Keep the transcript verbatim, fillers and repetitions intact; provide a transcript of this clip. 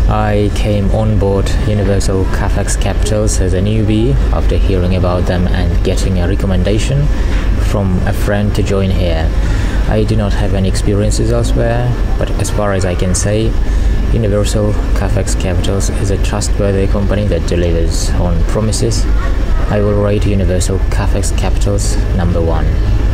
I came on board Universal Cafex Capitals as a newbie after hearing about them and getting a recommendation from a friend to join here. I do not have any experiences elsewhere, but as far as I can say, Universal Cafex Capitals is a trustworthy company that delivers on promises. I will rate Universal Cafex Capitals number one.